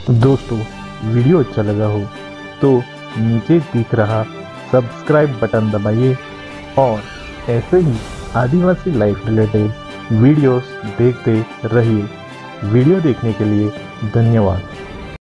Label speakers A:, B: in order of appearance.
A: दोस्तों, वीडियो अच्छा लगा हो तो नीचे दिख रहा सब्सक्राइब बटन दबाइए और ऐसे ही आदिवासी लाइफ रिलेटेड वीडियोस देखते रहिए। वीडियो देखने के लिए धन्यवाद।